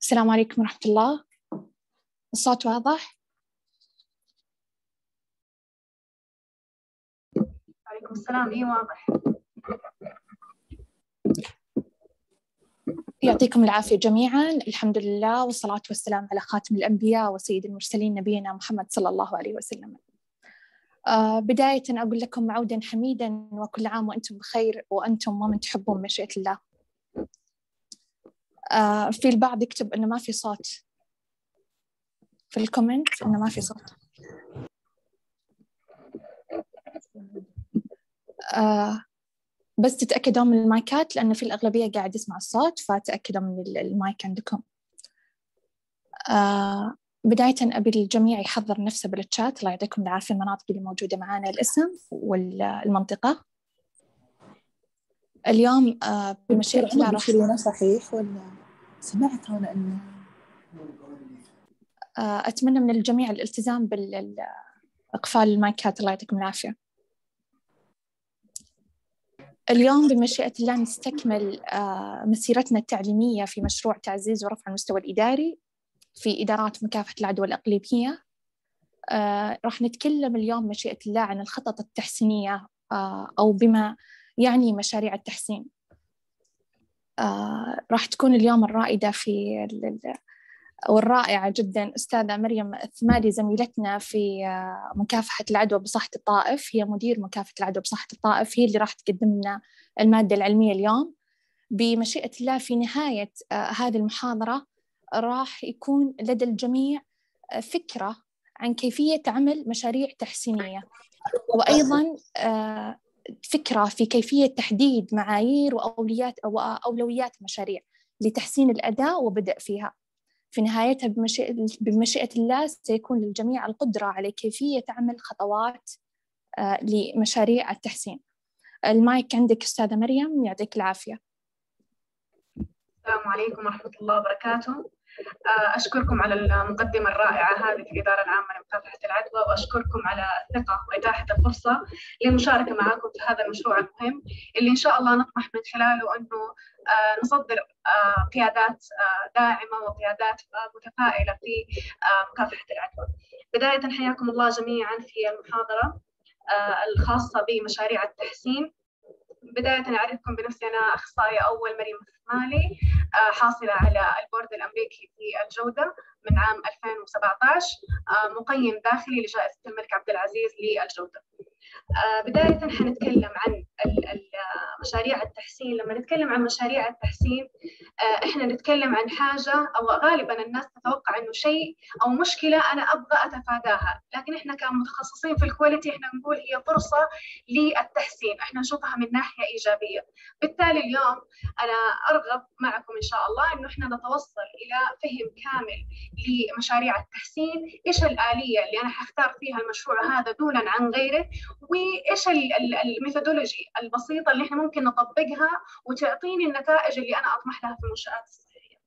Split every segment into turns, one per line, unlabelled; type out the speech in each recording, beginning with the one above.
السلام عليكم ورحمة الله. الصوت واضح؟
وعليكم السلام. إيه واضح.
يعطيكم العافية جميعا. الحمد لله والصلاة والسلام على خاتم الأنبياء وسيد المرسلين نبينا محمد صلى الله عليه وسلم. بداية أقول لكم عودا حميدا وكل عام وأنتم بخير وأنتم ومن تحبون مشيئة الله. في البعض يكتب أنه ما في صوت في الكومنت، أنه ما في صوت. بس تتأكدوا من المايكات لأن في الأغلبية قاعد يسمع الصوت، فتأكدوا من المايك عندكم. بداية أبي الجميع يحضر نفسه بالتشات. الله يعطيكم العافية. المناطق اللي موجودة معانا الاسم والمنطقة. اليوم بمشيئة الله راح
صحيح ولا سمعت هنا أنه
أتمنى من الجميع الالتزام بالإقفال المايكات. الله يعطيكم العافية. اليوم بمشيئة الله نستكمل مسيرتنا التعليمية في مشروع تعزيز ورفع المستوى الإداري في إدارات مكافحة العدوى الإقليمية. راح نتكلم اليوم مشيئة الله عن الخطط التحسينية أو بما يعني مشاريع التحسين. راح تكون اليوم الرائدة والرائعة جدا أستاذة مريم الثمالي، زميلتنا في مكافحة العدوى بصحة الطائف. هي مدير مكافحة العدوى بصحة الطائف، هي اللي راح تقدم لنا المادة العلمية اليوم. بمشيئة الله في نهاية هذه المحاضرة راح يكون لدى الجميع فكرة عن كيفية عمل مشاريع تحسينية، وأيضاً فكرة في كيفية تحديد معايير وأولويات مشاريع لتحسين الأداء وبدء فيها. في نهايتها بمشيئة الله سيكون للجميع القدرة على كيفية عمل خطوات لمشاريع التحسين. المايك عندك أستاذة مريم، يعطيك العافية.
السلام عليكم ورحمة الله وبركاته. أشكركم على المقدمة الرائعة هذه في الإدارة العامة لمكافحة العدوى، وأشكركم على الثقة وإتاحة الفرصة للمشاركة معكم في هذا المشروع المهم اللي إن شاء الله نطمح من خلاله أنه نصدر قيادات داعمة وقيادات متفائلة في مكافحة العدوى. بداية حياكم الله جميعا في المحاضرة الخاصة بمشاريع التحسين. بداية أعرفكم بنفسي، أنا أخصائية أول مريم الثمالي، حاصلة على البورد الأمريكي في الجودة من عام 2017، مقيم داخلي لجائزة الملك عبد العزيز للجودة. بداية حنتكلم عن مشاريع التحسين. لما نتكلم عن مشاريع التحسين إحنا نتكلم عن حاجة أو غالباً الناس تتوقع إنه شيء أو مشكلة أنا أبغى أتفاداها، لكن إحنا كمتخصصين في الكواليتي إحنا نقول هي فرصة للتحسين، إحنا نشوفها من ناحية إيجابية. بالتالي اليوم أنا أرغب معكم إن شاء الله إنه إحنا نتوصل إلى فهم كامل لمشاريع التحسين، إيش الآلية اللي أنا حختار فيها المشروع هذا دولاً عن غيره، وإيش الميثودولوجي البسيطة اللي إحنا ممكن نطبقها وتعطيني النتائج اللي أنا أطمح لها في المنشآت الصحية.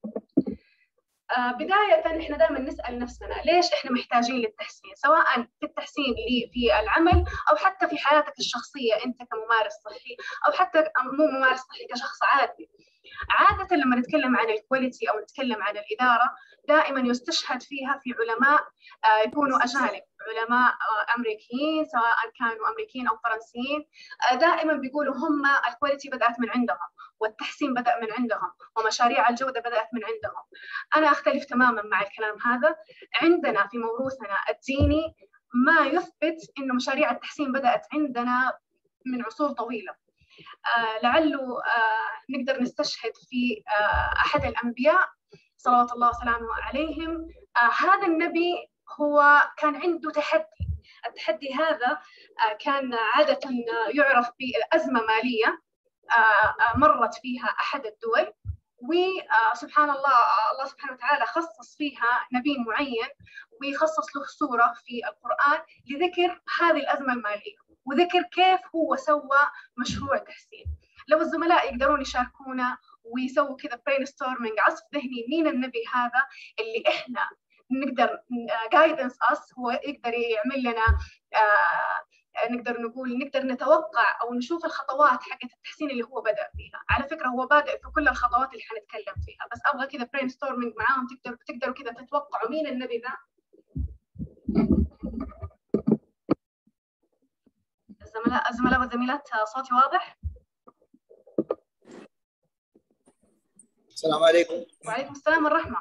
بداية إحنا دائما نسأل نفسنا ليش إحنا محتاجين للتحسين، سواء في التحسين اللي في العمل أو حتى في حياتك الشخصية أنت كممارس صحي، أو حتى مو ممارس صحي كشخص عادي. عادة لما نتكلم عن الكواليتي أو نتكلم عن الإدارة دائما يستشهد فيها في علماء يكونوا أجانب، علماء أمريكيين، سواء كانوا أمريكيين أو فرنسيين. دائما بيقولوا هم الكواليتي بدأت من عندهم، والتحسين بدأ من عندهم، ومشاريع الجودة بدأت من عندهم. أنا أختلف تماما مع الكلام هذا. عندنا في موروثنا الديني ما يثبت إنه مشاريع التحسين بدأت عندنا من عصور طويلة. لعله نقدر نستشهد في أحد الأنبياء صلوات الله وسلامه عليهم. هذا النبي هو كان عنده تحدي. التحدي هذا كان عادة يعرف بأزمة مالية مرت فيها أحد الدول، وسبحان الله الله سبحانه وتعالى خصص فيها نبي معين ويخصص له سورة في القرآن لذكر هذه الأزمة المالية، وذكر كيف هو سوى مشروع تحسين. لو الزملاء يقدرون يشاركونا ويسووا كذا brainstorming، عصف ذهني، مين النبي هذا اللي إحنا نقدر guidance us، هو يقدر يعمل لنا نقدر نتوقع أو نشوف الخطوات حقت التحسين اللي هو بدأ فيها. على فكرة هو بادئ في كل الخطوات اللي حنتكلم فيها، بس أبغى كذا برين ستورمينج معاهم، تقدروا كذا تتوقعوا مين النبي ذا. الزملاء والزميلات صوتي واضح؟
السلام عليكم.
وعليكم السلام والرحمة.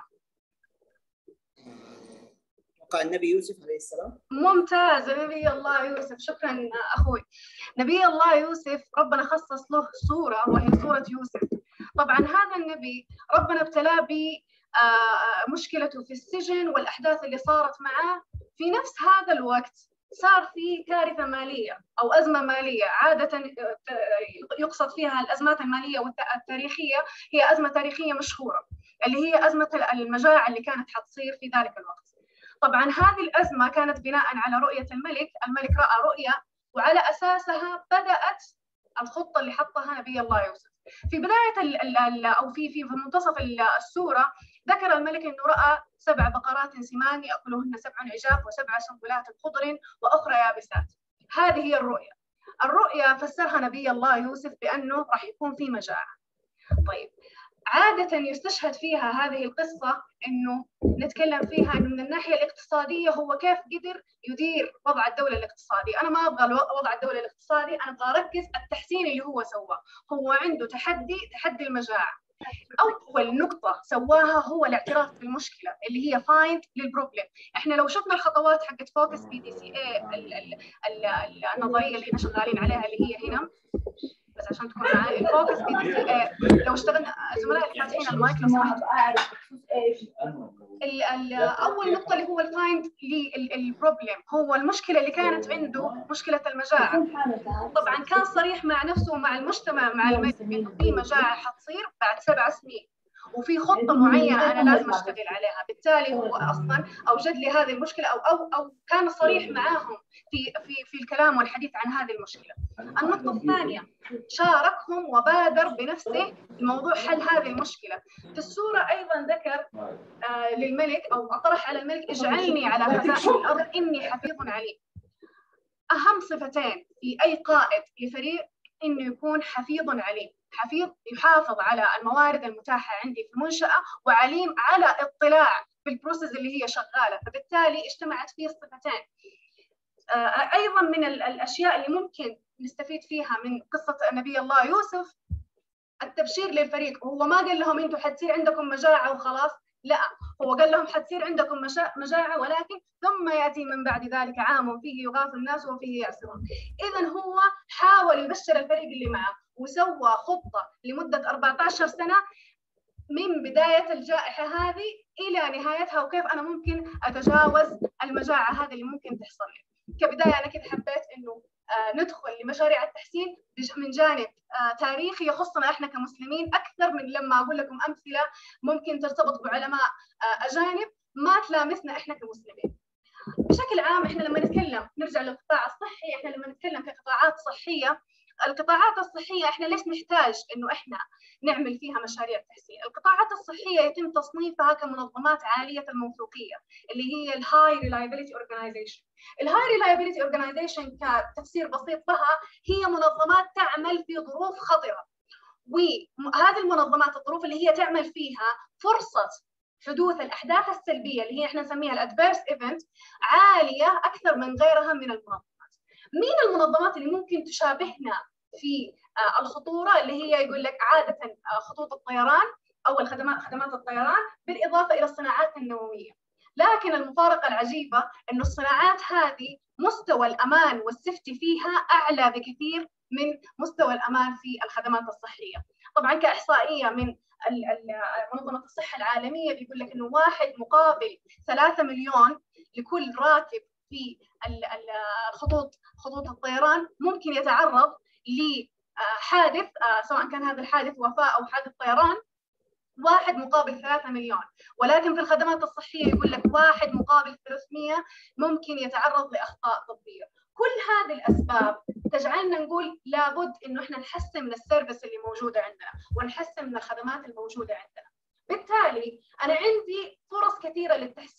وقع النبي يوسف عليه السلام.
ممتاز، نبي الله يوسف، شكرا أخوي. نبي الله يوسف ربنا خصص له صورة وهي صورة يوسف. طبعا هذا النبي ربنا ابتلاه بمشكلته في السجن والأحداث اللي صارت معه. في نفس هذا الوقت صار في كارثة مالية أو أزمة مالية. عادة يقصد فيها الأزمات المالية والتاريخية هي أزمة تاريخية مشهورة اللي هي أزمة المجاعة اللي كانت حتصير في ذلك الوقت. طبعا هذه الأزمة كانت بناء على رؤية الملك رأى رؤية، وعلى أساسها بدأت الخطة اللي حطها نبي الله يوسف. في بداية أو في منتصف السورة ذكر الملك أنه رأى 7 بقرات سمان يأكلهن 7 عجاف و7 سنبلات خضر وأخرى يابسات. هذه هي الرؤيا فسرها نبي الله يوسف بأنه راح يكون في مجاعة. طيب عادة يستشهد فيها هذه القصة إنه نتكلم فيها إنه من الناحية الاقتصادية هو كيف قدر يدير وضع الدولة الاقتصادي. أنا ما أبغى وضع الدولة الاقتصادي، أنا أبغى أركز التحسين اللي هو سواه. هو عنده تحدي المجاعة. أول نقطة سواها هو الاعتراف بالمشكلة اللي هي find للبروبلم. إحنا لو شفنا الخطوات حقت فوكس PDCA النظرية اللي إحنا شغالين عليها اللي هي هنا، بس عشان تكون معي الفوكس PDCA لو اشتغلنا زملاء اللي فاتحين المايك لو سمحت. أول نقطة اللي هو الفايند للبروبلم هو المشكلة اللي كانت عنده، مشكلة المجاعة. طبعا كان صريح مع نفسه ومع المجتمع مع الملك إنه في مجاعة حتصير بعد 7 سنين وفي خطة معينة أنا لازم أشتغل عليها. بالتالي هو أصلاً أوجد لي هذه المشكلة أو كان صريح معاهم في الكلام والحديث عن هذه المشكلة. النقطة الثانية شاركهم وبادر بنفسه لموضوع حل هذه المشكلة. في السورة أيضاً ذكر للملك أو أطرح على الملك اجعلني على خزائن الأرض إني حفيظ عليم. أهم صفتين في أي قائد لفريق إنه يكون حفيظ عليم. حفيظ يحافظ على الموارد المتاحة عندي في المنشأة، وعليم على اطلاع بالبروسيس اللي هي شغالة، فبالتالي اجتمعت فيه الصفتين. أيضا من الأشياء اللي ممكن نستفيد فيها من قصة نبي الله يوسف التبشير للفريق. هو ما قال لهم أنتم حتصير عندكم مجاعة وخلاص، لا، هو قال لهم حتصير عندكم مجاعة ولكن ثم يأتي من بعد ذلك عام فيه يغاث الناس وفيه يأسرون. إذن هو حاول يبشر الفريق اللي معه وسوى خطة لمدة 14 سنة من بداية الجائحة هذه إلى نهايتها، وكيف أنا ممكن أتجاوز المجاعة هذه اللي ممكن تحصل لي. كبداية أنا كده حبيت إنه ندخل لمشاريع التحسين من جانب تاريخي يخصنا إحنا كمسلمين أكثر من لما أقول لكم أمثلة ممكن ترتبط بعلماء أجانب ما تلامسنا إحنا كمسلمين. بشكل عام إحنا لما نتكلم نرجع للقطاع الصحي، إحنا لما نتكلم كقطاعات صحية، القطاعات الصحية إحنا ليش نحتاج إنه إحنا نعمل فيها مشاريع تحسين؟ القطاعات الصحية يتم تصنيفها كمنظمات عالية الموثوقية اللي هي الهاي ريلايبيليتي أورجانيزيشن. الهاي ريلايبيليتي أورجانيزيشن كتفسير بسيط لها هي منظمات تعمل في ظروف خطرة، وهذه المنظمات الظروف اللي هي تعمل فيها فرصة حدوث الأحداث السلبية اللي هي إحنا نسميها الأدفيرس إيفنت عالية أكثر من غيرها من المنظمات. مين المنظمات اللي ممكن تشابهنا في الخطورة؟ اللي هي يقول لك عادة خطوط الطيران أو خدمات الطيران، بالإضافة إلى الصناعات النووية. لكن المفارقة العجيبة إنه الصناعات هذه مستوى الأمان والسفتي فيها أعلى بكثير من مستوى الأمان في الخدمات الصحية. طبعا كإحصائية من منظمة الصحة العالمية بيقول لك إنه 1 مقابل 3 مليون لكل راكب في خطوط الطيران ممكن يتعرض لحادث، سواء كان هذا الحادث وفاة أو حادث طيران. 1 مقابل 3 مليون. ولكن في الخدمات الصحية يقول لك 1 مقابل 300 ممكن يتعرض لأخطاء طبية. كل هذه الأسباب تجعلنا نقول لابد إنه إحنا نحسن من السيرفيس اللي موجودة عندنا ونحسن من الخدمات الموجودة عندنا. بالتالي أنا عندي فرص كثيرة للتحسين،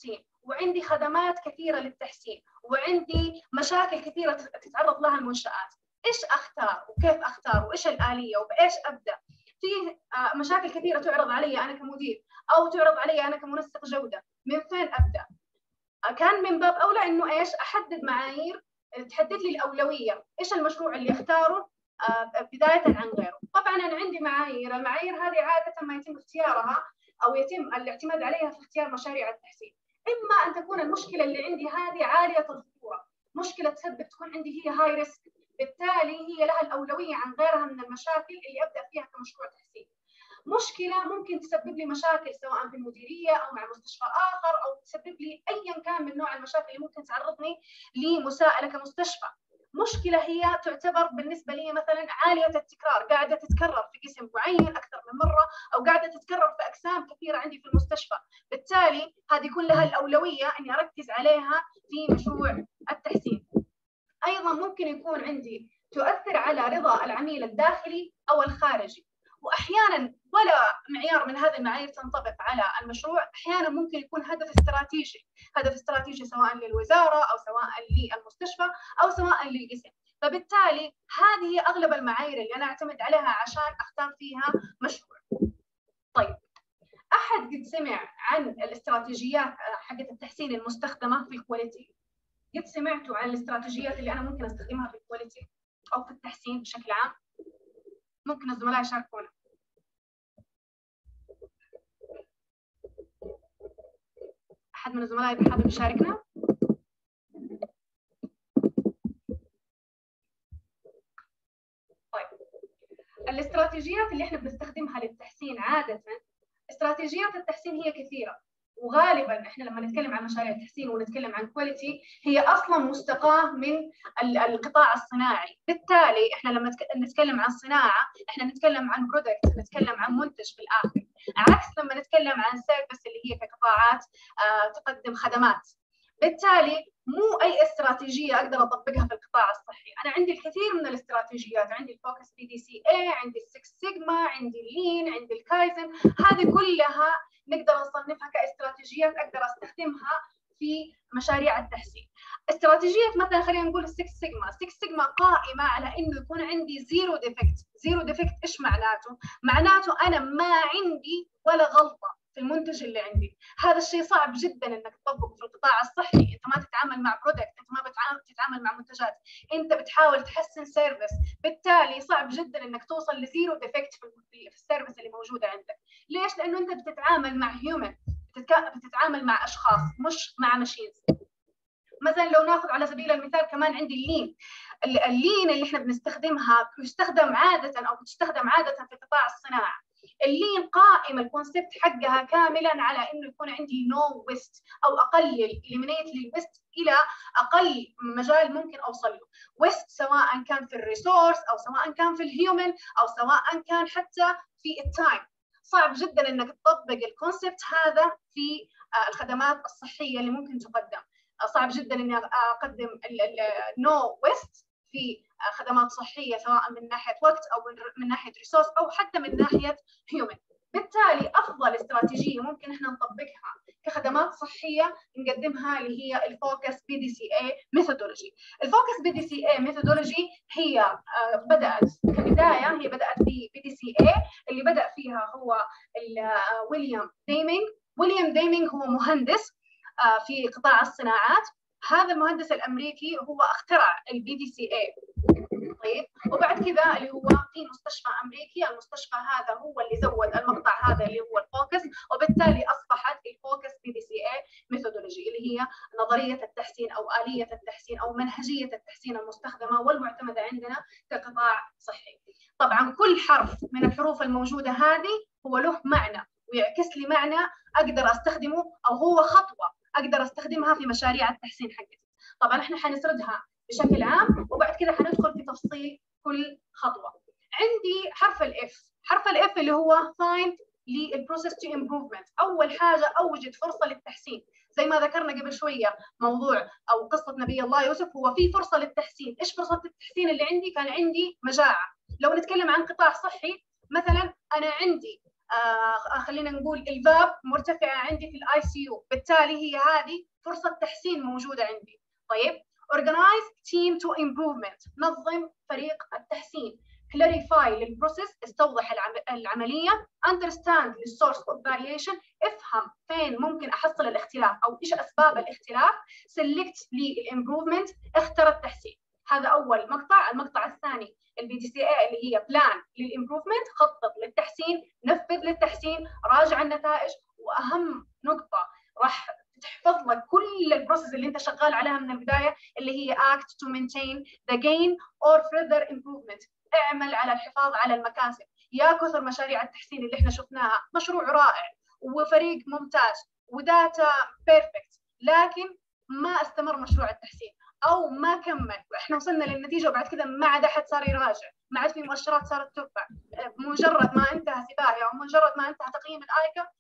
وعندي خدمات كثيرة للتحسين، وعندي مشاكل كثيرة تتعرض لها المنشآت. إيش أختار وكيف أختار وإيش الآلية وبإيش أبدأ؟ في مشاكل كثيرة تعرض علي أنا كمدير أو تعرض علي أنا كمنسق جودة، من فين أبدأ؟ كان من باب أولى إنه إيش أحدد معايير تحدد لي الأولوية، إيش المشروع اللي أختاره بداية عن غيره. طبعا أنا عندي معايير، المعايير هذه عادة ما يتم اختيارها أو يتم الاعتماد عليها في اختيار مشاريع التحسين. إما أن تكون المشكلة اللي عندي هذه عالية الخطورة، مشكلة تكون عندي هي هاي ريسك، بالتالي هي لها الأولوية عن غيرها من المشاكل اللي أبدأ فيها كمشروع تحسين. مشكلة ممكن تسبب لي مشاكل سواء في المديرية أو مع مستشفى آخر، أو تسبب لي أيا كان من نوع المشاكل اللي ممكن تعرضني لمساءلة كمستشفى. مشكلة هي تعتبر بالنسبة لي مثلا عالية التكرار، قاعدة تتكرر في قسم معين أكثر من مرة، أو قاعدة تتكرر في أقسام كثيرة عندي في المستشفى، بالتالي هذه يكون لها الأولوية إني أركز عليها في مشروع التحسين. أيضا ممكن يكون عندي تؤثر على رضا العميل الداخلي أو الخارجي، وأحيانا ولا معيار من هذه المعايير تنطبق على المشروع. أحيانا ممكن يكون هدف استراتيجي سواء للوزارة أو سواء للمستشفى أو سواء للقسم، فبالتالي هذه هي أغلب المعايير اللي أنا أعتمد عليها عشان أختار فيها مشروع. طيب، أحد قد سمع عن الاستراتيجيات حقت التحسين المستخدمة في الكواليتي؟ قد سمعتوا عن الاستراتيجيات اللي أنا ممكن أستخدمها في الكواليتي أو في التحسين بشكل عام؟ ممكن الزملاء يشاركونا. أحد من الزملاء إذا حابب يشاركنا؟ طيب، الاستراتيجيات اللي احنا بنستخدمها للتحسين عادة، استراتيجيات التحسين هي كثيرة، وغالبا احنا لما نتكلم عن مشاريع التحسين ونتكلم عن كواليتي هي اصلا مستقاه من القطاع الصناعي. بالتالي احنا لما نتكلم عن صناعه احنا نتكلم عن برودكت، نتكلم عن منتج في الاخر، عكس لما نتكلم عن سيرفيس اللي هي كقطاعات تقدم خدمات. بالتالي مو اي استراتيجيه اقدر اطبقها في القطاع الصحي. انا عندي الكثير من الاستراتيجيات، عندي الفوكس PDCA، عندي السكس سيجما، عندي اللين، عندي الكايزن، هذه كلها نقدر نصنفها كاستراتيجيات اقدر استخدمها في مشاريع التحسين. استراتيجيه مثلا خلينا نقول السكس سيجما، السكس سيجما قائمه على انه يكون عندي زيرو ديفكت. زيرو ديفكت ايش معناته؟ معناته انا ما عندي ولا غلطه في المنتج اللي عندي. هذا الشيء صعب جدا انك تطبقه في القطاع الصحي. انت ما تتعامل مع برودكت، انت ما بتتعامل مع منتجات، انت بتحاول تحسن سيرفيس، بالتالي صعب جدا انك توصل لزيرو ديفكت في السيرفيس اللي موجوده عندك. ليش؟ لانه انت بتتعامل مع هيومن، بتتعامل مع اشخاص مش مع ماشينز. مثلا لو ناخذ على سبيل المثال كمان عندي اللين. اللين اللي احنا بنستخدمها بتستخدم عاده او بتستخدم عاده في قطاع الصناعه. اللين قائمه الكونسبت حقها كاملا على انه يكون عندي نو ويست، او اقلل اليمينيت للويست الى اقل مجال ممكن اوصل له. ويست سواء كان في الريسورس او سواء كان في الهيومن او سواء كان حتى في التايم. صعب جدا انك تطبق الكونسبت هذا في الخدمات الصحيه اللي ممكن تقدم. صعب جدا اني اقدم النو ويست في خدمات صحيه سواء من ناحيه وقت او من ناحيه ريسورس او حتى من ناحيه هيومن. بالتالي افضل استراتيجيه ممكن احنا نطبقها كخدمات صحيه نقدمها اللي هي الفوكس PDCA ميثودولوجي. الفوكس PDCA ميثودولوجي هي بدات كبدايه، هي بدات في PDCA اللي بدا فيها هو ويليام ديمينغ. ويليام ديمينغ هو مهندس في قطاع الصناعات. هذا المهندس الامريكي هو اخترع PDCA. طيب، وبعد كذا اللي هو في مستشفى امريكي، المستشفى هذا هو اللي زود المقطع هذا اللي هو الفوكس، وبالتالي اصبحت الفوكس PDCA ميثودولوجي اللي هي نظريه التحسين او اليه التحسين او منهجيه التحسين المستخدمه والمعتمده عندنا كقطاع صحي. طبعا كل حرف من الحروف الموجوده هذه هو له معنى ويعكس لي معنى اقدر استخدمه، او هو خطوه اقدر استخدمها في مشاريع التحسين حقتي. طبعا احنا حنسردها بشكل عام وبعد كده حندخل في تفصيل كل خطوه. عندي حرف الاف. حرف الاف اللي هو find للبروسيس تو امبروفمنت. اول حاجه اوجد فرصه للتحسين. زي ما ذكرنا قبل شويه موضوع او قصه نبي الله يوسف، هو في فرصه للتحسين. ايش فرصه التحسين اللي عندي؟ كان عندي مجاعه. لو نتكلم عن قطاع صحي مثلا، انا عندي خلينا نقول الفاب مرتفعة عندي في الاي سي يو، بالتالي هي هذه فرصة تحسين موجودة عندي. طيب organize team to improvement، نظم فريق التحسين. clarify للبروسيس، استوضح العملية. understand the source of variation، افهم فين ممكن أحصل الاختلاف أو إيش أسباب الاختلاف. select للإمبروفمنت، اختر التحسين. هذا أول مقطع. المقطع الثاني الBDCA اللي هي بلان للإمبروفمنت، خطط للتحسين، نفذ للتحسين، راجع النتائج. وأهم نقطة راح تحفظ لك كل البروسيس اللي انت شغال عليها من البدايه اللي هي act to maintain the gain or further improvement، اعمل على الحفاظ على المكاسب. يا كثر مشاريع التحسين اللي احنا شفناها، مشروع رائع وفريق ممتاز وداتا بيرفكت، لكن ما استمر مشروع التحسين او ما كمل، واحنا وصلنا للنتيجه وبعد كذا ما عاد احد صار يراجع، ما عاد في مؤشرات صارت ترفع. مجرد ما انتهى سباقي او مجرد ما انتهى تقييم الايكا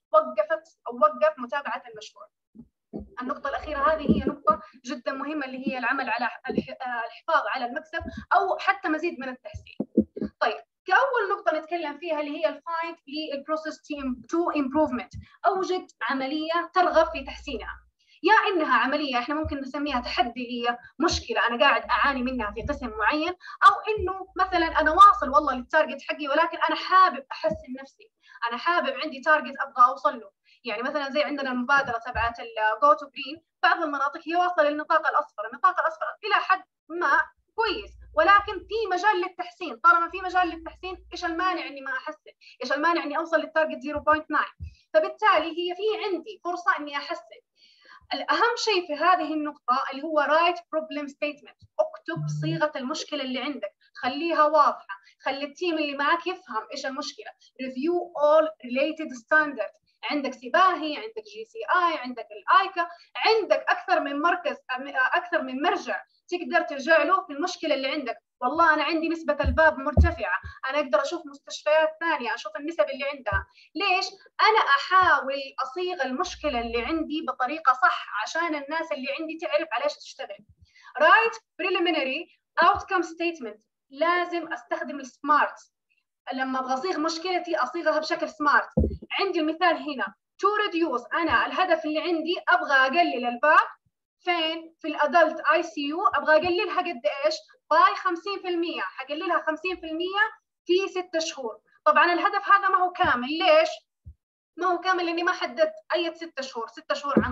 وقف متابعه المشروع. النقطة الأخيرة هذه هي نقطة جدا مهمة اللي هي العمل على الحفاظ على المكسب أو حتى مزيد من التحسين. طيب كأول نقطة نتكلم فيها اللي هي الفايند للبروسيس تيم تو امبروفمنت، أوجد عملية ترغب في تحسينها. يا إنها عملية إحنا ممكن نسميها تحدي لي، مشكلة أنا قاعد أعاني منها في قسم معين، أو إنه مثلا أنا واصل والله للتارجت حقي ولكن أنا حابب أحسن نفسي، أنا حابب عندي تارجت أبغى أوصل له. يعني مثلا زي عندنا المبادرة تبعت الجو تو جرين، بعض المناطق هي واصلة للنطاق الأصفر، النطاق الأصفر إلى حد ما كويس، ولكن في مجال للتحسين. طالما في مجال للتحسين، إيش المانع إني ما أحسن؟ إيش المانع إني أوصل للتارجت 0.9؟ فبالتالي هي في عندي فرصة إني أحسن. الأهم شيء في هذه النقطة اللي هو write problem statement، اكتب صيغة المشكلة اللي عندك، خليها واضحة، خلي التيم اللي معك يفهم إيش المشكلة. review all related standards، عندك سباهي، عندك GCI، عندك الآيكا، عندك أكثر من مركز، أكثر من مرجع تقدر ترجع له في المشكلة اللي عندك. والله أنا عندي نسبة الباب مرتفعة، أنا أقدر أشوف مستشفيات ثانية، أشوف النسب اللي عندها. ليش؟ أنا أحاول أصيغ المشكلة اللي عندي بطريقة صح عشان الناس اللي عندي تعرف على إيش تشتغل. Write preliminary outcome statement، لازم أستخدم السمارت. لما أبغى أصيغ مشكلتي أصيغها بشكل سمارت. عندي المثال هنا to reduce، أنا الهدف اللي عندي أبغى أقلل الباب فين؟ في الأدلت ICU، أبغى أقللها قد إيش؟ باي 50%، حقللها 50% في 6 شهور. طبعا الهدف هذا ما هو كامل، ليش؟ ما هو كامل لأني ما حددت أي 6 شهور، 6 شهور عن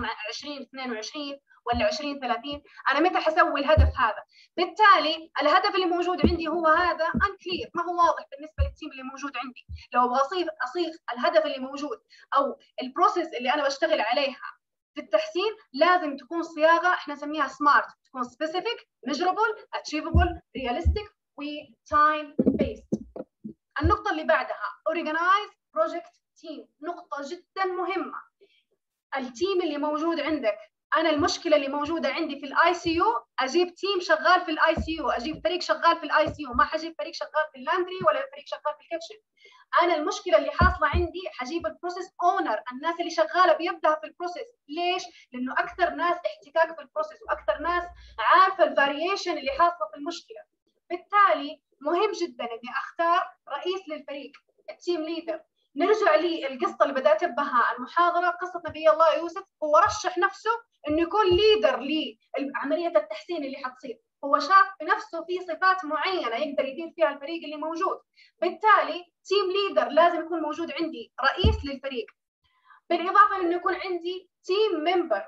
2022 ولا 2030، أنا متى حسوي الهدف هذا؟ بالتالي الهدف اللي موجود عندي هو هذا unclear، ما هو واضح بالنسبة للتيم اللي موجود عندي. لو أبغى أصيغ الهدف اللي موجود أو البروسيس اللي أنا بشتغل عليها في التحسين، لازم تكون صياغة احنا نسميها سمارت، تكون specific, measurable, achievable, realistic و time based. النقطة اللي بعدها organize project team، نقطة جدا مهمة. التيم اللي موجود عندك، أنا المشكلة اللي موجودة عندي في الآي سي يو، أجيب تيم شغال في الآي سي يو، أجيب فريق شغال في الآي سي يو، ما حجيب فريق شغال في اللاندري ولا فريق شغال في الكيتشن. أنا المشكلة اللي حاصلة عندي حجيب البروسيس أونر، الناس اللي شغالة بيدها في البروسيس. ليش؟ لأنه أكثر ناس احتكاك في البروسيس وأكثر ناس عارفة الفاريشن اللي حاصلة في المشكلة. بالتالي مهم جدا إني أختار رئيس للفريق، التيم ليدر. نرجع للقصة اللي بدأت بها المحاضرة، قصة نبي الله يوسف. هو رشح نفسه إنه يكون ليدر لعملية التحسين اللي حتصير، هو شاف في نفسه في صفات معينة يقدر يدير فيها الفريق اللي موجود. بالتالي تيم ليدر لازم يكون موجود عندي، رئيس للفريق، بالإضافة لأنه يكون عندي تيم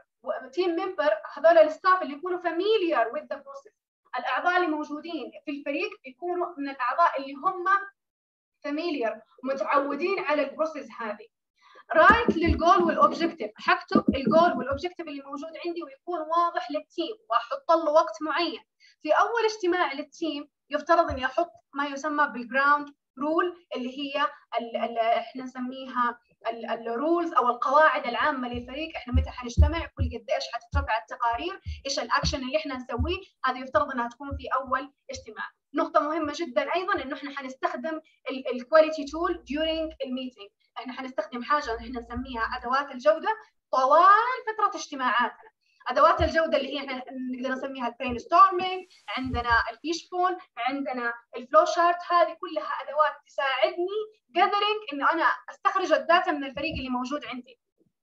ممبر، هذول الستاف اللي يكونوا familiar with the process. الأعضاء اللي موجودين في الفريق يكونوا من الأعضاء اللي هم familiar، متعودين على البروسيس هذه. رايت للجول والاوبجكتيف، حكتب الجول والاوبجكتيف اللي موجود عندي ويكون واضح للتيم، واحط له وقت معين. في اول اجتماع للتيم يفترض اني احط ما يسمى بالجراوند رول، اللي هي احنا نسميها الرولز او القواعد العامه للفريق. احنا متى حنجتمع، كل قد ايش حتترفع التقارير، ايش الاكشن اللي احنا نسويه، هذا يفترض انها تكون في اول اجتماع. نقطه مهمه جدا ايضا انه احنا حنستخدم الكواليتي تول during الميتنج. احنا حنستخدم حاجه احنا نسميها ادوات الجوده طوال فتره اجتماعاتنا. ادوات الجوده اللي هي احنا نقدر نسميها البرين ستورمينج، عندنا الفيشبون، عندنا الفلو شارت، هذه كلها ادوات تساعدني جاذرينج انه انا استخرج الداتا من الفريق اللي موجود عندي.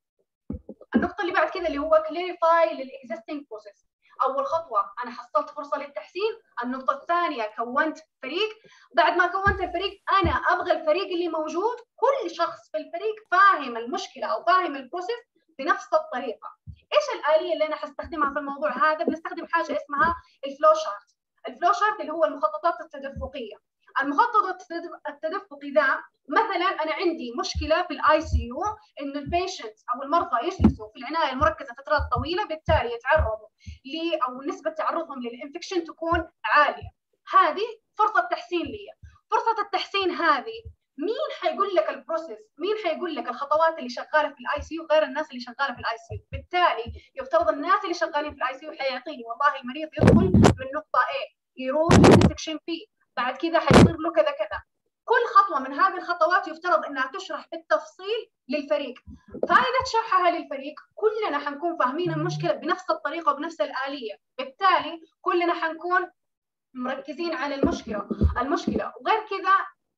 النقطه اللي بعد كذا اللي هو كليريفاي للاكزيستنج بروسيس. اول خطوه انا حصلت فرصه للتحسين. النقطه الثانيه كونت فريق. بعد ما كونت الفريق انا ابغى الفريق اللي موجود كل شخص في الفريق فاهم المشكله او فاهم البروسيس بنفس الطريقه. ايش الاليه اللي انا حستخدمها في الموضوع هذا؟ بنستخدم حاجه اسمها الفلو شارت. الفلو شارت اللي هو المخططات التدفقيه. المخطط التدفقي ذا مثلا انا عندي مشكله في الاي سي يو انه البيشنت او المرضى يجلسوا في العنايه المركزه فترات طويله، بالتالي يتعرضوا او نسبه تعرضهم للانفكشن تكون عاليه. هذه فرصه تحسين لي. فرصه التحسين هذه مين حيقول لك البروسيس؟ مين حيقول لك الخطوات اللي شغاله في الاي سي يو غير الناس اللي شغاله في الاي سي يو؟ بالتالي يفترض الناس اللي شغالين في الاي سي يو حيعطيني والله المريض يدخل من نقطه A يروح لسكشن B، بعد كذا حيصير له كذا كذا. كل خطوه من هذه الخطوات يفترض انها تشرح بالتفصيل للفريق. فائده شرحها للفريق كلنا حنكون فاهمين المشكله بنفس الطريقه وبنفس الاليه، بالتالي كلنا حنكون مركزين على المشكله. وغير كذا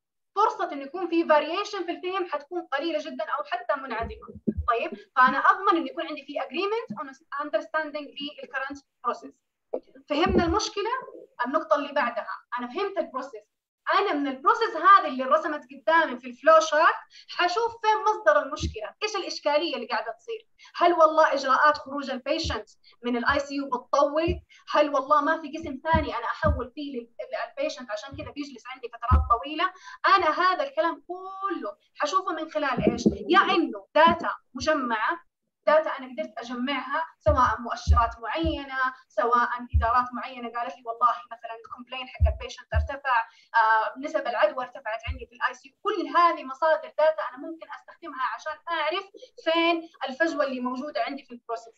فرصه انه يكون في فاريشن في الفهم حتكون قليله جدا او حتى منعدمه. طيب فانا اضمن انه يكون عندي في agreement on understanding للكرنت بروسيس. فهمنا المشكله. النقطه اللي بعدها انا فهمت البروسيس. انا من البروسيس هذه اللي رسمت قدامي في الفلو شارت حشوف فين مصدر المشكله، ايش الاشكاليه اللي قاعده تصير. هل والله اجراءات خروج البيشنت من الاي سي يو بتطول؟ هل والله ما في قسم ثاني انا احول فيه للبيشنت عشان كذا بيجلس عندي فترات طويله؟ انا هذا الكلام كله حشوفه من خلال ايش؟ يا انه داتا مجمعه، داتا انا قدرت اجمعها سواء مؤشرات معينه، سواء ادارات معينه قالت لي والله مثلا الكومبلين حق البيشنت ارتفع، نسب العدوى ارتفعت عندي في الاي سي. كل هذه مصادر داتا انا ممكن استخدمها عشان اعرف فين الفجوه اللي موجوده عندي في البروسيس.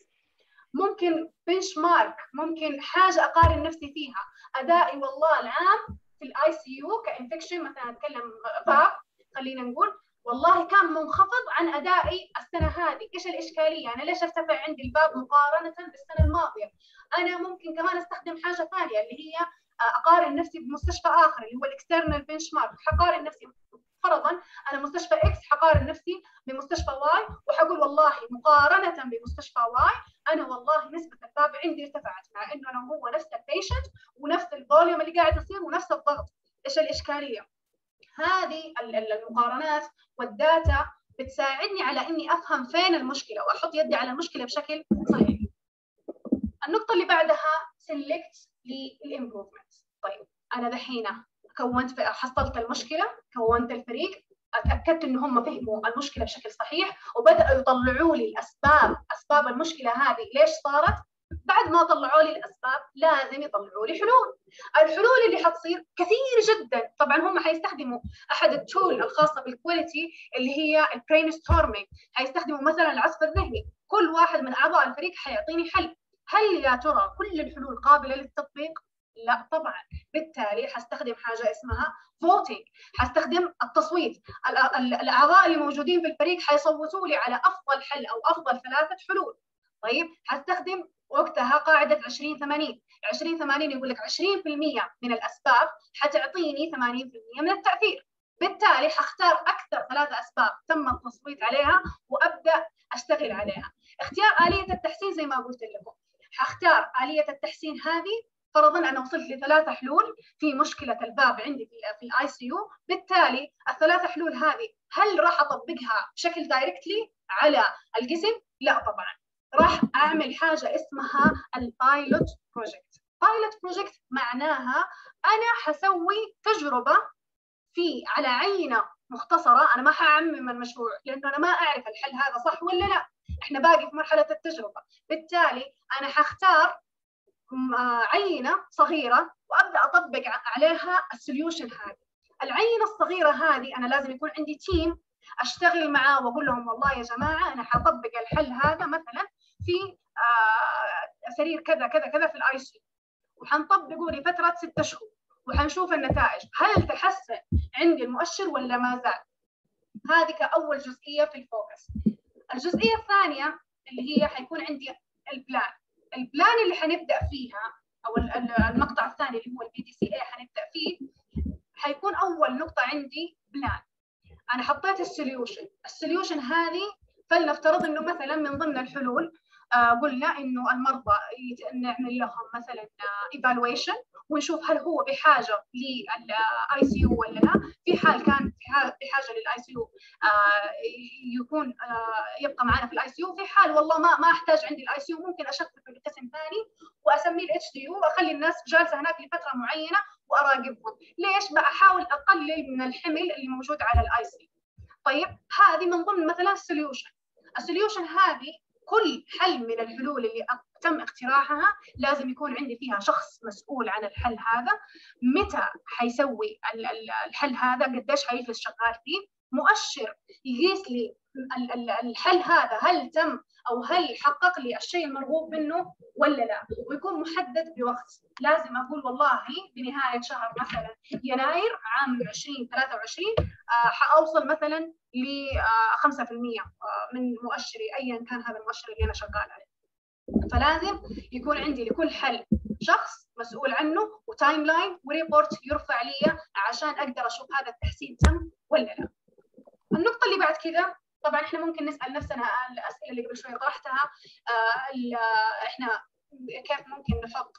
ممكن بنش مارك، ممكن حاجه اقارن نفسي فيها. ادائي والله العام في الاي سي يو كانفكشن مثلا اتكلم فاب، خلينا نقول والله كان منخفض عن ادائي السنه هذه. ايش الاشكاليه؟ انا ليش ارتفع عندي الباب مقارنه بالسنه الماضيه؟ انا ممكن كمان استخدم حاجه ثانيه اللي هي اقارن نفسي بمستشفى اخر اللي هو الاكسترنال بنش مارك. حقارن نفسي فرضا انا مستشفى اكس، حقارن نفسي بمستشفى واي وحقول والله مقارنه بمستشفى واي انا والله نسبه الباب عندي ارتفعت، مع انه انا وهو نفس البيشنت ونفس الفوليوم اللي قاعد يصير ونفس الضغط. ايش الاشكاليه؟ هذه المقارنات والداتا بتساعدني على اني افهم فين المشكله واحط يدي على المشكله بشكل صحيح. النقطه اللي بعدها سيلكت للامبروفمنت. طيب انا دحين حصلت المشكله، كونت الفريق، اتاكدت ان هم فهموا المشكله بشكل صحيح وبداوا يطلعوا لي اسباب المشكله هذه ليش صارت. بعد ما طلعوا لي الاسباب لازم يطلعوا لي حلول. الحلول اللي حتصير كثير جدا. طبعا هم حيستخدموا احد التول الخاصه بالكواليتي اللي هي البرين ستورمينج، حيستخدموا مثلا العصف الذهني. كل واحد من اعضاء الفريق حيعطيني حل. هل يا ترى كل الحلول قابله للتطبيق؟ لا طبعا. بالتالي حستخدم حاجه اسمها فوتينج، حستخدم التصويت. الاعضاء اللي موجودين في الفريق حيصوتوا لي على افضل حل او افضل 3 حلول. طيب حستخدم وقتها قاعده 20-80. 20-80 يقول لك 20% من الاسباب حتعطيني 80% من التاثير. بالتالي حختار اكثر 3 اسباب تم التصويت عليها وابدا اشتغل عليها. اختيار اليه التحسين زي ما قلت لكم، حختار آلية التحسين هذه. فرضا أنا وصلت ل3 حلول في مشكلة الباب عندي في الاي سي يو، بالتالي ال3 حلول هذه هل راح أطبقها بشكل دايركتلي على القسم؟ لا طبعا. راح أعمل حاجة اسمها البايلوت بروجكت. بايلوت بروجكت معناها أنا حسوي تجربة على عينة مختصرة. أنا ما حأعمم المشروع لأنه أنا ما أعرف الحل هذا صح ولا لا، احنا باقي في مرحله التجربه. بالتالي انا حختار عينه صغيره وابدا اطبق عليها السوليوشن هذه. العينه الصغيره هذه انا لازم يكون عندي تيم اشتغل معاه واقول لهم والله يا جماعه انا حطبق الحل هذا مثلا في سرير كذا كذا كذا في الاي سي، وحنطبقه لفتره 6 شهور وحنشوف النتائج. هل تحسن عندي المؤشر ولا ما زال؟ هذه كأول جزئيه في الفوكس. الجزئيه الثانيه اللي هي حيكون عندي البلان. البلان اللي حنبدا فيها او المقطع الثاني اللي هو البي دي سي اي حنبدا فيه، حيكون اول نقطه عندي بلان. انا حطيت السوليوشن هذه، فلنفترض انه مثلا من ضمن الحلول قلنا انه المرضى نعمل لهم مثلا ايفالويشن ونشوف هل هو بحاجه للاي سي يو ولا لا. في حال كان بحاجه للاي سي يو يكون يبقى معنا في الاي سي يو. في حال والله ما احتاج عندي الاي سي يو، ممكن اشفته لقسم ثاني واسميه الاتش دي يو واخلي الناس جالسه هناك لفتره معينه واراقبهم. ليش؟ بحاول اقلل من الحمل اللي موجود على الاي سي. طيب هذه من ضمن مثلا السوليوشن هذه كل حل من الحلول اللي تم اقتراحها لازم يكون عندي فيها شخص مسؤول عن الحل هذا، متى حيسوي الحل هذا، قديش حيجلس شغال فيه، مؤشر يقيس لي الحل هذا هل تم او هل حقق لي الشيء المرغوب منه ولا لا، ويكون محدد بوقت. لازم اقول والله بنهايه شهر مثلا يناير عام 2023 حاوصل مثلا ل 5% من مؤشري ايا كان هذا المؤشر اللي انا شغال عليه. فلازم يكون عندي لكل حل شخص مسؤول عنه وتايم لاين وريبورت يرفع لي عشان اقدر اشوف هذا التحسين تم ولا لا. النقطه اللي بعد كذا، طبعا احنا ممكن نسال نفسنا الاسئله اللي قبل شوي طرحتها، احنا كيف ممكن نحط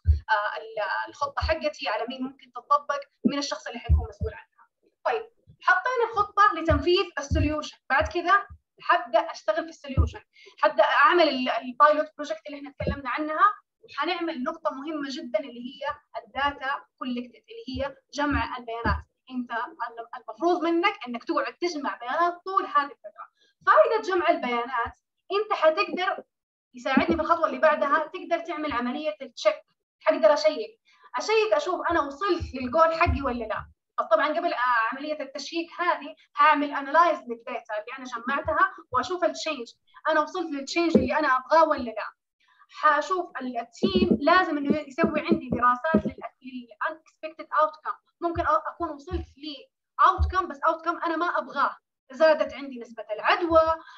الخطه حقتي على مين ممكن تطبق من الشخص اللي حيكون مسؤول عنها. طيب حطينا الخطه لتنفيذ السوليوشن، بعد كذا حبدا اشتغل في السوليوشن، حبدا اعمل البايلوت بروجكت اللي احنا تكلمنا عنها. وحنعمل نقطه مهمه جدا اللي هي الداتا كولكتد، اللي هي جمع البيانات. انت المفروض منك انك تقعد تجمع بيانات طول هذه الفتره. فائده جمع البيانات انت حتقدر يساعدني في الخطوه اللي بعدها، تقدر تعمل عمليه التشيك. حقدر اشيك اشوف انا وصلت للجول حقي ولا لا. طبعا قبل عمليه التشيك هذه هعمل انالايز للداتا اللي انا جمعتها واشوف التشينج، انا وصلت للتشينج اللي انا ابغاه ولا لا. حاشوف التيم لازم انه يسوي عندي دراسات للانكسبكتد اوتكم. ممكن اكون وصلت لاوتكم بس اوتكم انا ما ابغاه، زادت عندي نسبه العدوى،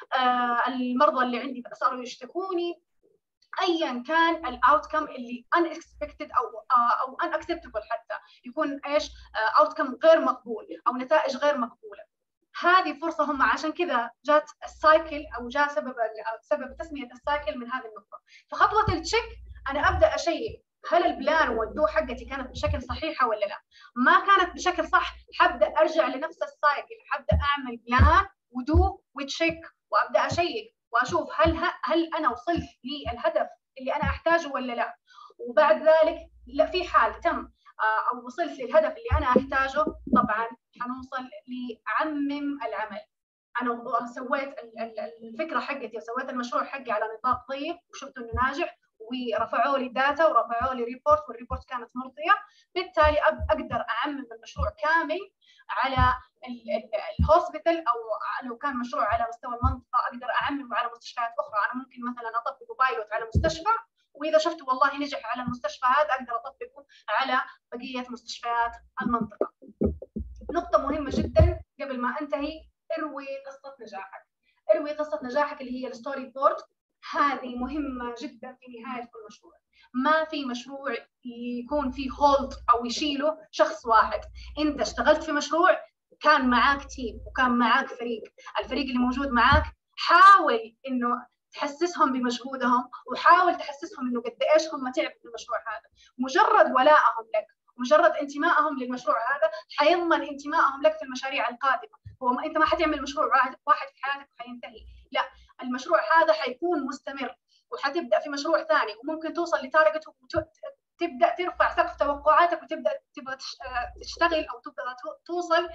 المرضى اللي عندي صاروا يشتكوني، ايا كان الاوتكم اللي unexpected او unacceptable، حتى يكون ايش اوتكم غير مقبول او نتائج غير مقبوله. هذه فرصه هم، عشان كذا جات السايكل او جاء سبب تسميه السايكل من هذه النقطه. فخطوه التشيك انا ابدا اشيك هل البلان والدو حقتي كانت بشكل صحيحه ولا لا. ما كانت بشكل صح، حبدا ارجع لنفس السايكل، حبدا اعمل بلان ودو وتشيك وابدا اشيك واشوف هل انا وصلت للهدف اللي انا احتاجه ولا لا. وبعد ذلك لا، في حال تم او وصلت للهدف اللي انا احتاجه، طبعا حنوصل لعمم العمل. انا سويت الفكره حقتي وسويت المشروع حقي على نطاق ضيق وشفت انه ناجح، ورفعوا لي داتا ورفعوا لي ريبورت، والريبورت كانت مرضيه. بالتالي اقدر اعمم المشروع كامل على الهوسبيتال، او لو كان مشروع على مستوى المنطقه اقدر اعممه على مستشفيات اخرى. انا ممكن مثلا اطبقه بايلوت على مستشفى، واذا شفت والله نجح على المستشفى هذا اقدر اطبقه على بقيه مستشفيات المنطقه. نقطه مهمه جدا قبل ما انتهي، اروي قصه نجاحك. اروي قصه نجاحك اللي هي الستوري بورد. هذه مهمه جدا في نهايه كل مشروع. ما في مشروع يكون فيه هولد او يشيله شخص واحد. انت اشتغلت في مشروع، كان معاك تيم وكان معاك فريق. الفريق اللي موجود معاك حاول انه تحسسهم بمجهودهم، وحاول تحسسهم انه قد ايش هم تعبوا في المشروع هذا. مجرد ولائهم لك، مجرد انتمائهم للمشروع هذا حيضمن انتمائهم لك في المشاريع القادمه. هو انت ما حتعمل مشروع واحد في حياتك وحينتهي، لا، المشروع هذا حيكون مستمر، وحتبدا في مشروع ثاني وممكن توصل لتارجت وتبدا ترفع سقف توقعاتك وتبدا تبغى تشتغل او تبغى توصل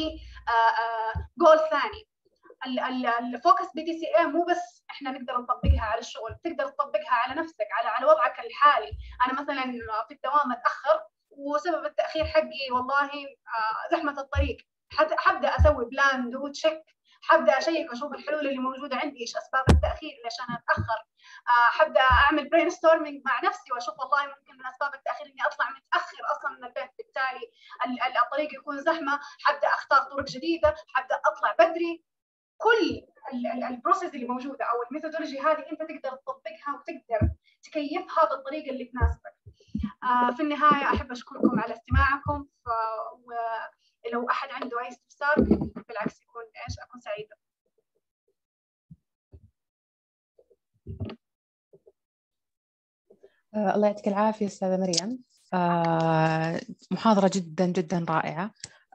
لجول ثاني. الفوكس بي دي سي اي مو بس احنا نقدر نطبقها على الشغل، تقدر تطبقها على نفسك، على وضعك الحالي. انا مثلا في الدوام اتاخر، وسبب التاخير حقي والله زحمه الطريق، حبدا اسوي بلان دو تشيك، حبدا اشيك واشوف الحلول اللي موجوده عندي، ايش اسباب التاخير، ليش انا اتاخر. حبدا اعمل برين ستورمينج مع نفسي واشوف والله ممكن من اسباب التاخير اني اطلع متاخر اصلا من البيت، بالتالي الطريق يكون زحمه، حبدا اختار طرق جديده، حبدا اطلع بدري. كل البروسيس اللي موجوده او الميثودولوجي هذه انت تقدر تطبقها وتقدر تكيفها بالطريقة اللي تناسبك. في النهاية أحب أشكركم على استماعكم، ولو أحد عنده أي استفسار بالعكس أكون سعيدة.
الله يعطيك العافية أستاذة مريم. محاضرة جدا جدا رائعة،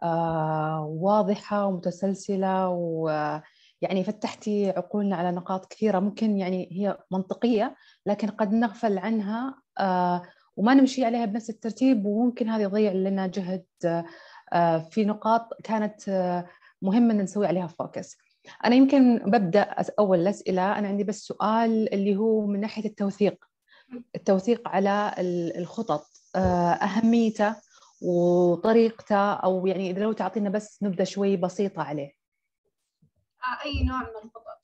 واضحة ومتسلسلة، ويعني فتحتي عقولنا على نقاط كثيرة ممكن يعني هي منطقية لكن قد نغفل عنها وما نمشي عليها بنفس الترتيب، وممكن هذا يضيع لنا جهد في نقاط كانت مهمة أن نسوي عليها فوكس. أنا يمكن ببدأ أول الأسئلة. أنا عندي بس سؤال اللي هو من ناحية التوثيق على الخطط، أهميته وطريقته، أو يعني إذا لو تعطينا بس نبدأ شوي بسيطة عليه.
أي نوع من الخطط؟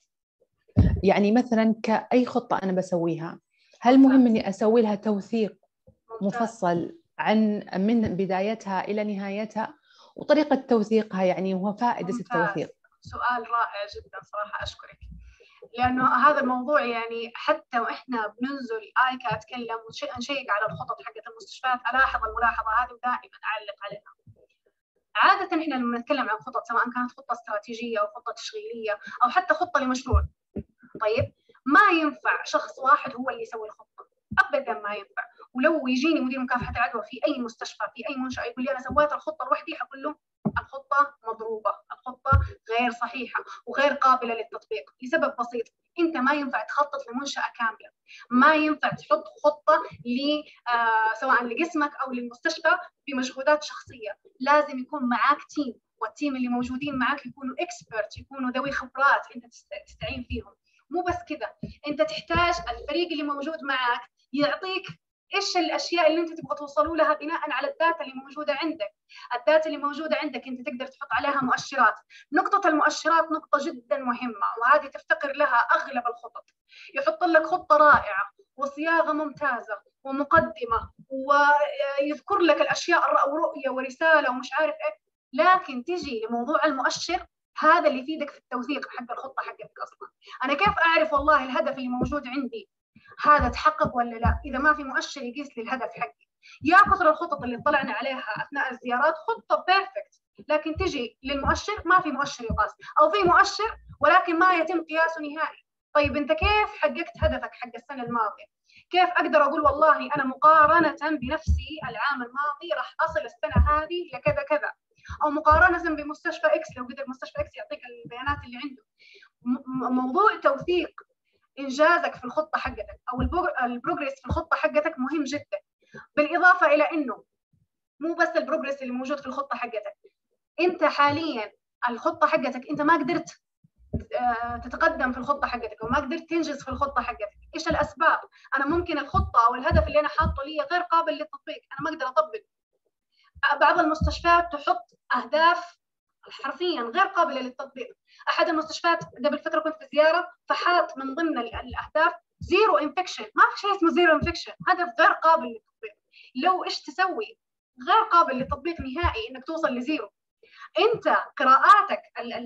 يعني مثلا كأي خطة أنا بسويها، هل مهم إني أسوي لها توثيق مفصل من بدايتها إلى نهايتها، وطريقة توثيقها يعني وفائدة التوثيق؟
سؤال رائع جدا صراحة، أشكرك، لأنه هذا الموضوع يعني حتى وإحنا بننزل آيكا أتكلم ونشيك على الخطط حقت المستشفيات ألاحظ الملاحظة هذه ودائما أعلق عليها. عادة إحنا لما نتكلم عن خطط سواء كانت خطة استراتيجية أو خطة تشغيلية أو حتى خطة لمشروع، طيب ما ينفع شخص واحد هو اللي يسوي الخطة، أبدا ما ينفع. ولو يجيني مدير مكافحة العدوى في أي مستشفى في أي منشأة يقول لي أنا سويت الخطة لوحدي، حقول له الخطة مضروبة، الخطة غير صحيحة وغير قابلة للتطبيق لسبب بسيط. أنت ما ينفع تخطط لمنشأة كاملة، ما ينفع تحط خطة سواء لقسمك أو للمستشفى بمجهودات شخصية. لازم يكون معاك تيم، والتيم اللي موجودين معاك يكونوا اكسبرت، يكونوا ذوي خبرات أنت تستعين فيهم. مو بس كذا، أنت تحتاج الفريق اللي موجود معاك يعطيك إيش الأشياء اللي أنت تبغى توصلوا لها بناء على الداتا اللي موجودة عندك. الداتا اللي موجودة عندك أنت تقدر تحط عليها مؤشرات. نقطة المؤشرات نقطة جدا مهمة، وهذه تفتقر لها أغلب الخطط. يحط لك خطة رائعة وصياغة ممتازة ومقدمة ويذكر لك الأشياء ورؤية ورسالة ومش عارف إيه، لكن تجي لموضوع المؤشر هذا اللي يفيدك في التوثيق حق الخطة حقتك أصلا. أنا كيف أعرف والله الهدف اللي موجود عندي هذا تحقق ولا لا إذا ما في مؤشر يقيس لي الهدف حقي؟ يا كثر الخطط اللي طلعنا عليها أثناء الزيارات خطة بيرفكت، لكن تجي للمؤشر ما في مؤشر يقاس، أو في مؤشر ولكن ما يتم قياسه نهائي. طيب أنت كيف حققت هدفك حق السنة الماضية؟ كيف أقدر أقول والله أنا مقارنة بنفسي العام الماضي راح أصل السنة هذه لكذا كذا، أو مقارنة بمستشفى إكس لو قدر مستشفى إكس يعطيك البيانات اللي عنده. موضوع توثيق إنجازك في الخطة حقتك أو البروجريس في الخطة حقتك مهم جدا، بالإضافة إلى إنه مو بس البروجريس اللي موجود في الخطة حقتك، أنت حاليا الخطة حقتك أنت ما قدرت تتقدم في الخطة حقتك وما قدرت تنجز في الخطة حقتك. إيش الأسباب؟ أنا ممكن الخطة أو الهدف اللي أنا حاطه لي غير قابل للتطبيق، أنا ما أقدر أطبق. بعض المستشفيات تحط أهداف حرفيا غير قابلة للتطبيق. أحد المستشفيات قبل فترة كنت في زيارة فحاط من ضمن الأهداف زيرو انفكشن. ما في شيء اسمه زيرو انفكشن، هدف غير قابل للتطبيق. لو إيش تسوي؟ غير قابل للتطبيق نهائي إنك توصل لزيرو. أنت قراءاتك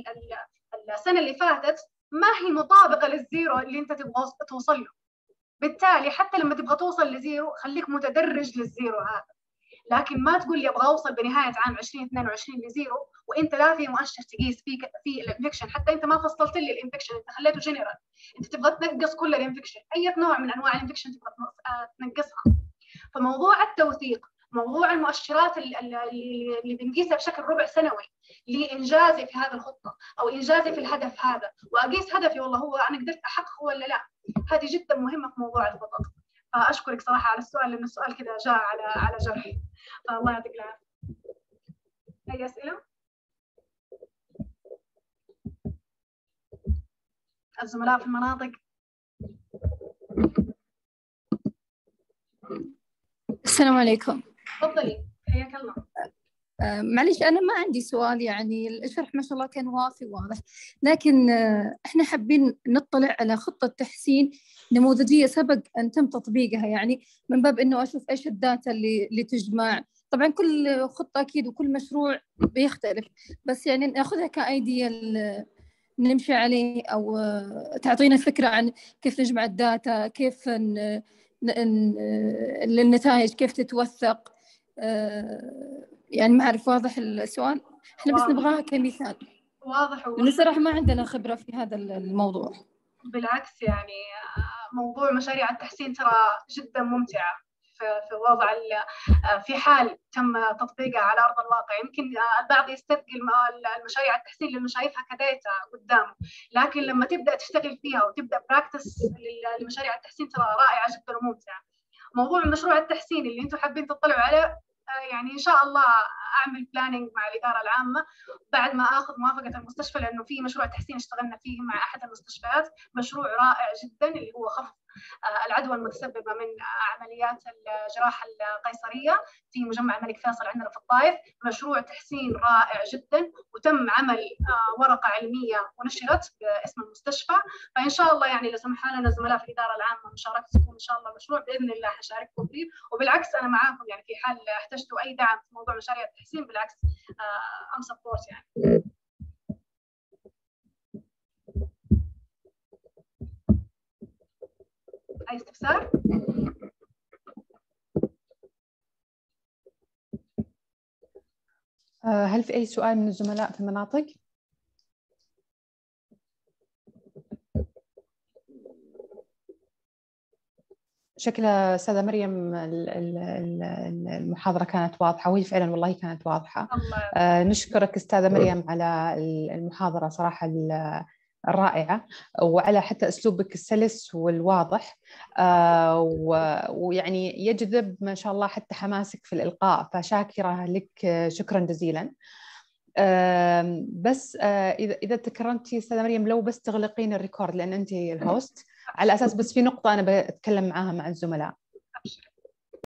السنة اللي فاتت ما هي مطابقة للزيرو اللي أنت تبغى توصل له، بالتالي حتى لما تبغى توصل لزيرو خليك متدرج للزيرو هذا، لكن ما تقول لي ابغى اوصل بنهايه عام 2022 لزيرو وانت لا في مؤشر تقيس في الانفكشن. حتى انت ما فصلت لي الانفكشن، انت خليته جنرال، انت تبغى تنقص كل الانفكشن، اي نوع من انواع الانفكشن تبغى تنقصها. فموضوع التوثيق، موضوع المؤشرات اللي بنقيسها بشكل ربع سنوي لانجازي في هذا الخطه او انجازي في الهدف هذا، واقيس هدفي والله هو انا قدرت احققه ولا لا، هذه جدا مهمه في موضوع الخطط. فاشكرك صراحه على السؤال، لانه السؤال كذا جاء على جرحي، فالله يعطيك العافيه. اي اسئله؟ الزملاء في المناطق.
السلام عليكم.
تفضلي حياك الله.
معليش أنا ما عندي سؤال، يعني الشرح ما شاء الله كان وافي واضح، لكن إحنا حابين نطلع على خطة تحسين نموذجية سبق أن تم تطبيقها، يعني من باب إنه أشوف إيش الداتا اللي تجمع. طبعا كل خطة أكيد وكل مشروع بيختلف، بس يعني نأخذها كأيديا نمشي عليه، أو تعطينا فكرة عن كيف نجمع الداتا، كيف للنتائج كيف تتوثق. يعني ما أعرف واضح السؤال؟ إحنا بس نبغاها كمثال.
واضح.
لأن صراحة ما عندنا خبرة في هذا الموضوع.
بالعكس يعني موضوع مشاريع التحسين ترى جدا ممتعة في وضع في حال تم تطبيقها على أرض الواقع. يمكن البعض يستثقل المشاريع التحسين لأنه شايفها كداتا قدامه، لكن لما تبدأ تشتغل فيها وتبدأ براكتس لمشاريع التحسين ترى رائعة جدا وممتعة. موضوع مشروع التحسين اللي انتم حابين تطلعوا عليه، يعني إن شاء الله أعمل بلانينج مع الإدارة العامة بعد ما آخذ موافقة المستشفى، لأنه في مشروع تحسين اشتغلنا فيه مع أحد المستشفيات، مشروع رائع جدا اللي هو خفض العدوى المتسببة من عمليات الجراحة القيصرية في مجمع الملك فيصل عندنا في الطائف. مشروع تحسين رائع جدا، وتم عمل ورقة علمية ونشرت باسم المستشفى. فإن شاء الله يعني لو سمح لنا الزملاء في الإدارة العامة مشاركتكم إن شاء الله مشروع بإذن الله حشارككم فيه. وبالعكس أنا معاكم يعني في حال احتجتوا أي دعم في موضوع مشاريع التحسين، بالعكس أم سبورت يعني. أي استفسار؟
هل في أي سؤال من الزملاء في المناطق؟ شكلها أستاذة مريم المحاضرة كانت واضحة، وهي فعلا والله كانت واضحة. نشكرك أستاذة مريم على المحاضرة صراحة الرائعة، وعلى حتى أسلوبك السلس والواضح، ويعني يجذب ما شاء الله حتى حماسك في الإلقاء، فشاكرة لك شكرا جزيلا. بس إذا تكرمتي أستاذة مريم لو بس تغلقين الريكورد لأن أنت الهوست، على أساس بس في نقطة أنا بتكلم معاها مع الزملاء.